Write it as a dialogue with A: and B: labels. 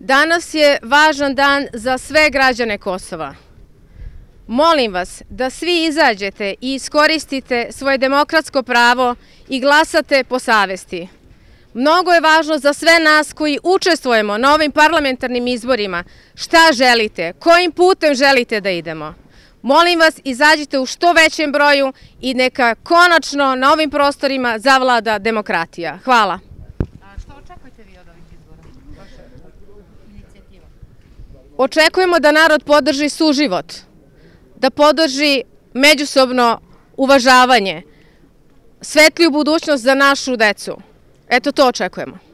A: Danas je važan dan za sve građane Kosova. Molim vas da svi izađete i iskoristite svoje demokratsko pravo i glasate po savesti. Mnogo je važno za sve nas koji učestvujemo na ovim parlamentarnim izborima šta želite, kojim putem želite da idemo. Molim vas, izađite u što većem broju i neka konačno na ovim prostorima zavlada demokratija. Hvala.
B: Što očekujete vi od ovih izbora? Vaša inicijativa?
A: Očekujemo da narod podrži suživot, da podrži međusobno uvažavanje, svetliju budućnost za našu decu. Eto, to očekujemo.